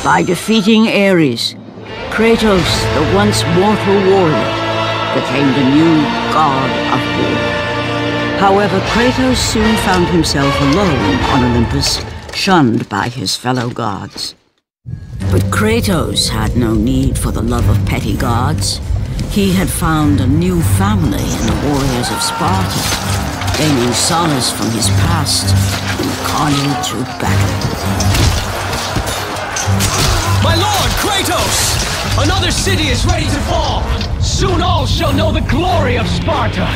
By defeating Ares, Kratos, the once mortal warrior, became the new god of war. However, Kratos soon found himself alone on Olympus, shunned by his fellow gods. But Kratos had no need for the love of petty gods. He had found a new family in the warriors of Sparta, gaining solace from his past in the carnage of battle. My lord, Kratos! Another city is ready to fall! Soon all shall know the glory of Sparta!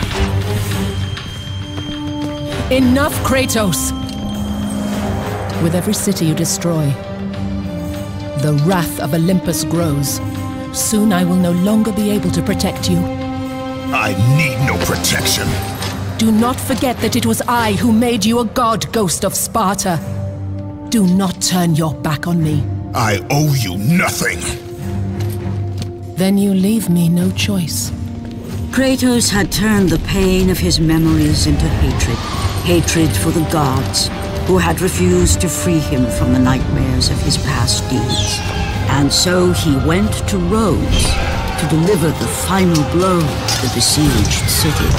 Enough, Kratos! With every city you destroy, the wrath of Olympus grows. Soon I will no longer be able to protect you. I need no protection. Do not forget that it was I who made you a god, Ghost of Sparta. Do not turn your back on me. I owe you nothing. Then you leave me no choice. Kratos had turned the pain of his memories into hatred. Hatred for the gods, who had refused to free him from the nightmares of his past deeds. And so he went to Rhodes to deliver the final blow to the besieged city.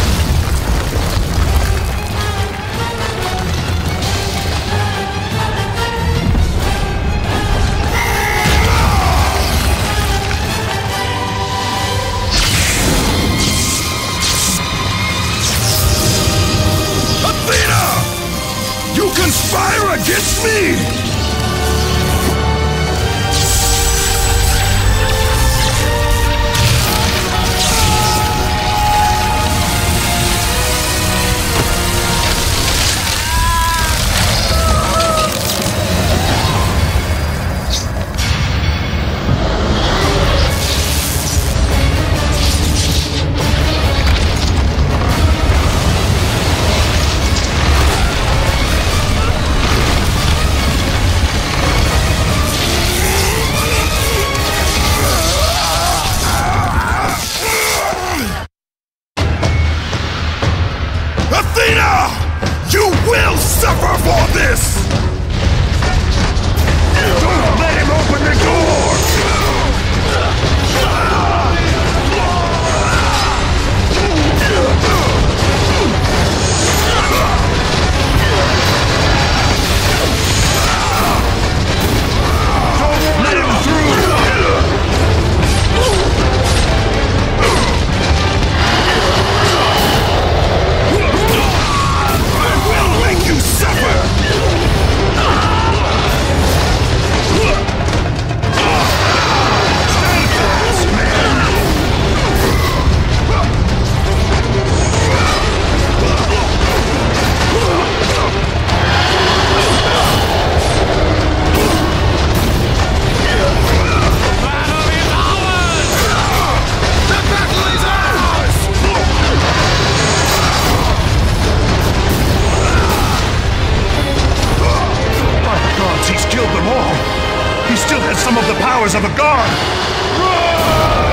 Conspire against me! You will suffer for this! Don't let him open the door! Don't let him through! He's killed them all! He still has some of the powers of a god! Run!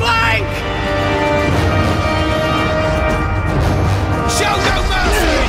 flank! Show no mercy!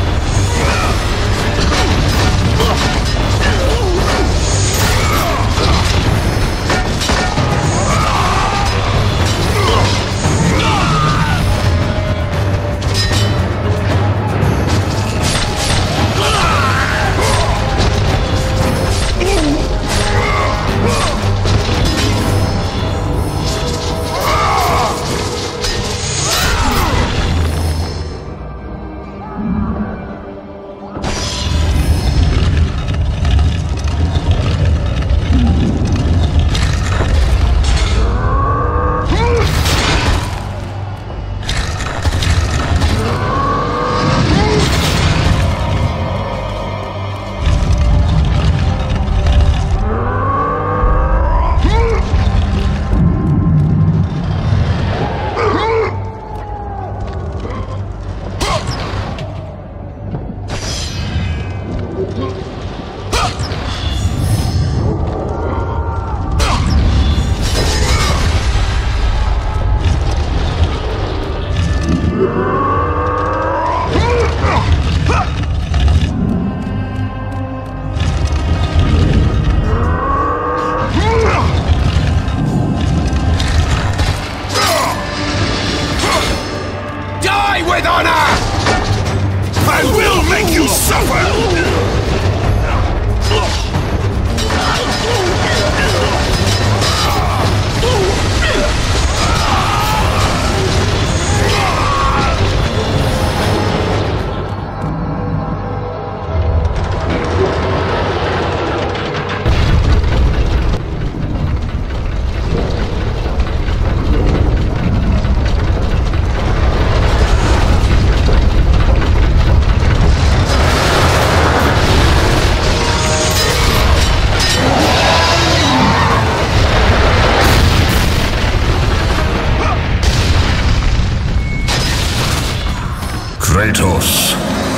Kratos.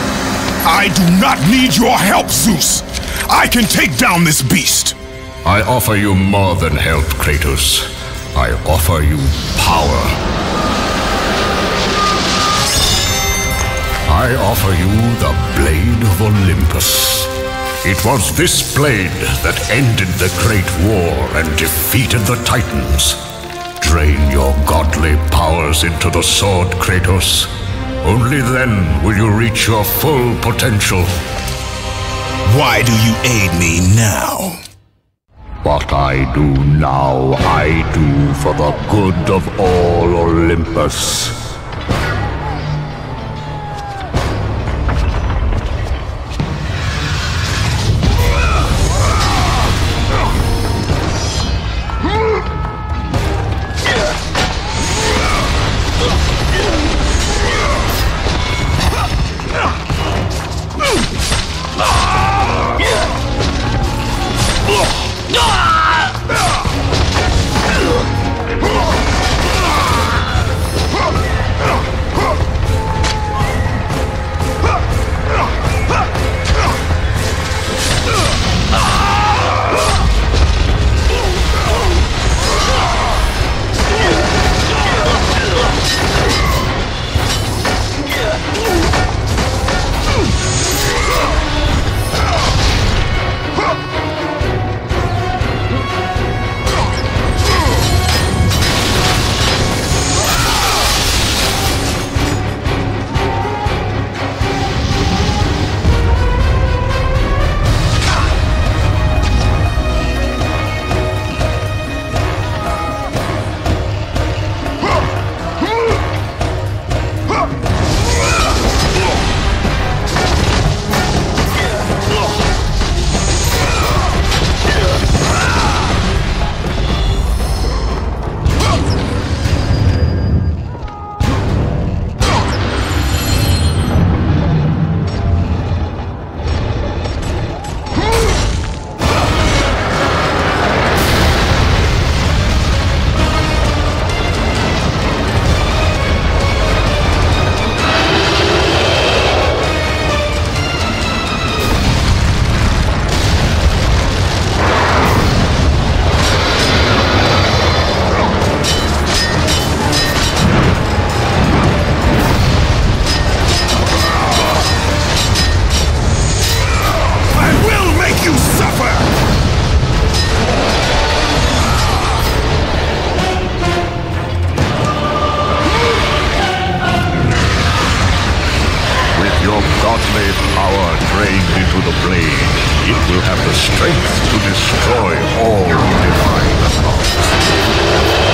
I do not need your help, Zeus. I can take down this beast. I offer you more than help, Kratos. I offer you power. I offer you the Blade of Olympus. It was this blade that ended the Great War and defeated the Titans. Drain your godly powers into the sword, Kratos. Only then will you reach your full potential. Why do you aid me now? What I do now, I do for the good of all Olympus. trained into the blade, it will have the strength to destroy all divine gods.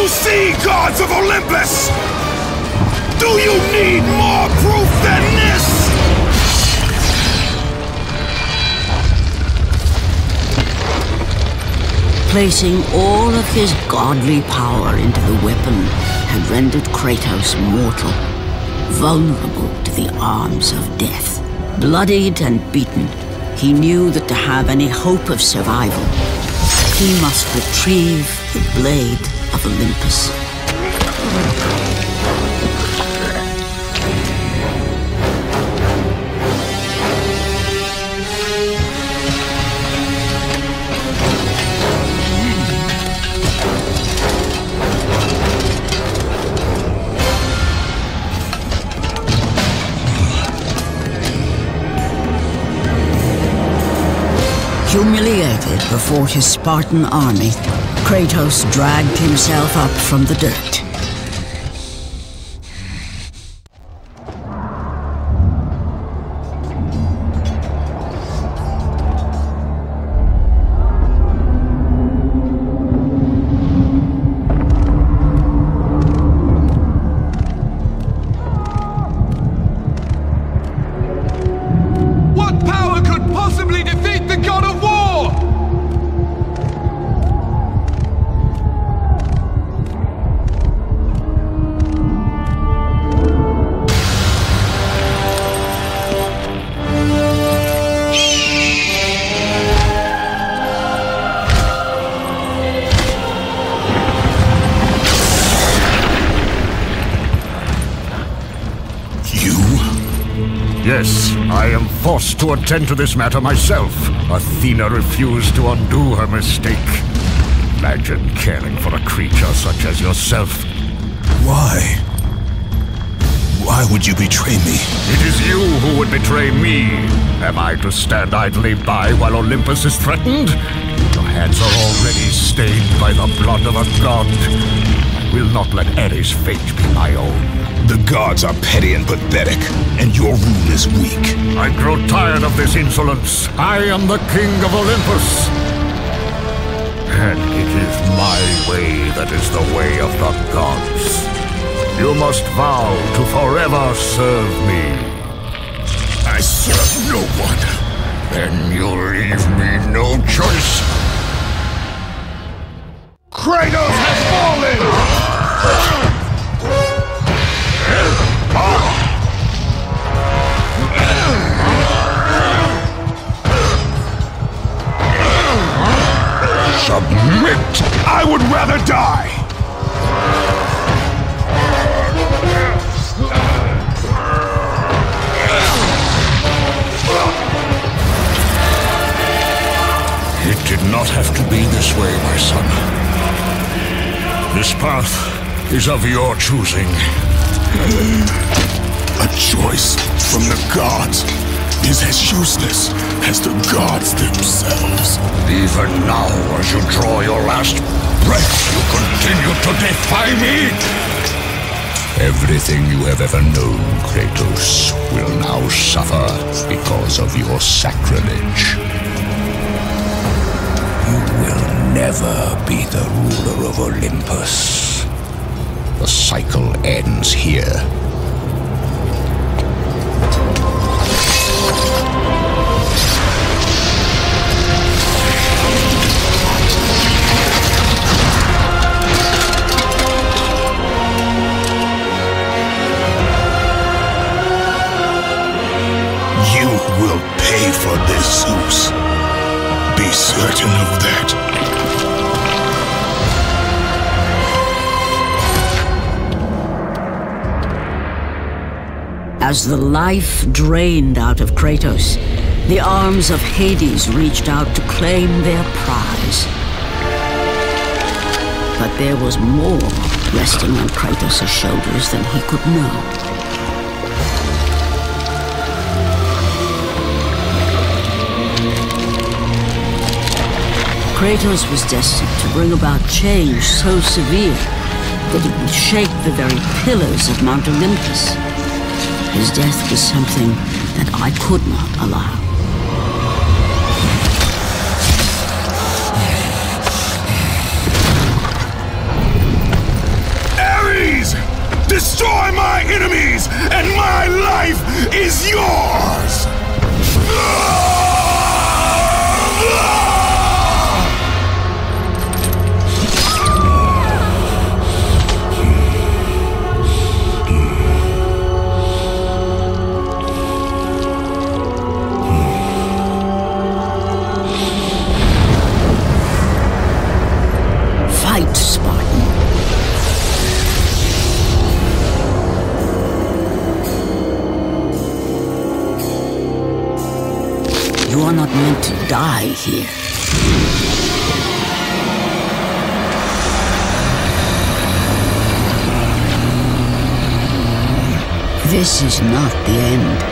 you see, gods of Olympus? Do you need more proof than this? Placing all of his godly power into the weapon had rendered Kratos mortal, vulnerable to the arms of death. Bloodied and beaten, he knew that to have any hope of survival, he must retrieve the blade of Olympus. Humiliated before his Spartan army, Kratos dragged himself up from the dirt. What power could possibly defeat the god of war? Yes, I am forced to attend to this matter myself. Athena refused to undo her mistake. Imagine caring for a creature such as yourself. Why? Why would you betray me? It is you who would betray me. Am I to stand idly by while Olympus is threatened? Your hands are already stained by the blood of a god. I will not let Ares' fate be my own. The gods are petty and pathetic, and your rule is weak. I grow tired of this insolence. I am the king of Olympus. And it is my way that is the way of the gods. You must vow to forever serve me. I serve no one. Then you leave me no choice. Kratos has fallen! Submit! I would rather die! It did not have to be this way, my son. This path is of your choosing. A choice from the gods is as useless as the gods themselves. Even now, as you draw your last breath, you continue to defy me! Everything you have ever known, Kratos, will now suffer because of your sacrilege. You will never be the ruler of Olympus. The cycle ends here. You will pay for this, Zeus. Be certain of that. As the life drained out of Kratos, the arms of Hades reached out to claim their prize. But there was more resting on Kratos' shoulders than he could know. Kratos was destined to bring about change so severe that it would shake the very pillars of Mount Olympus. His death was something that I could not allow. enemies, and my life is yours! Fight, Spartan. You are not meant to die here. This is not the end.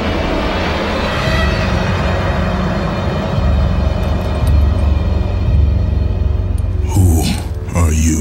Are you?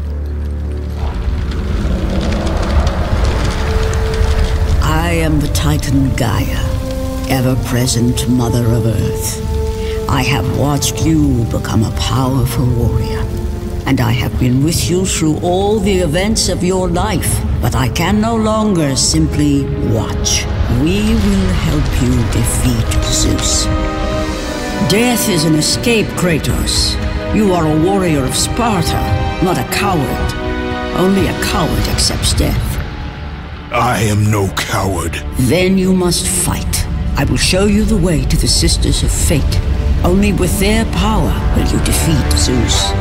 I am the Titan Gaia, ever-present Mother of Earth. I have watched you become a powerful warrior, and I have been with you through all the events of your life, but I can no longer simply watch. We will help you defeat Zeus. Death is an escape, Kratos. You are a warrior of Sparta, not a coward. Only a coward accepts death. I am no coward. Then you must fight. I will show you the way to the Sisters of Fate. Only with their power will you defeat Zeus.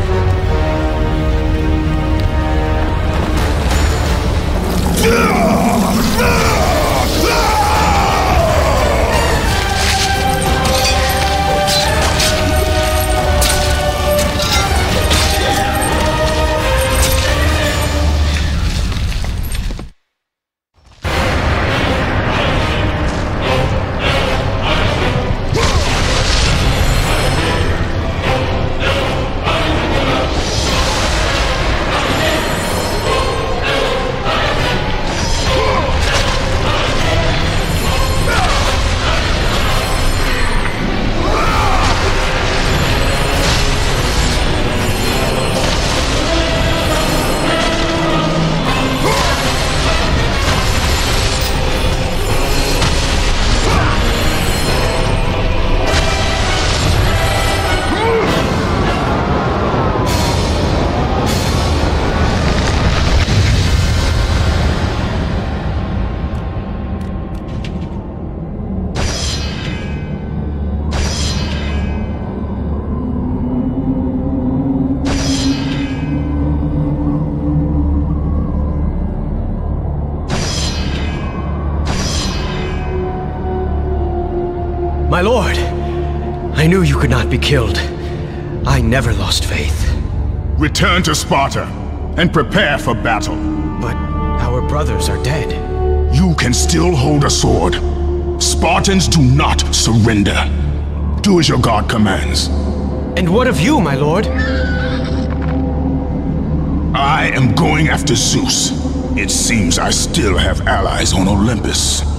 My lord, I knew you could not be killed. I never lost faith. Return to Sparta and prepare for battle. But our brothers are dead. You can still hold a sword. Spartans do not surrender. Do as your god commands. And what of you, my lord? I am going after Zeus. It seems I still have allies on Olympus.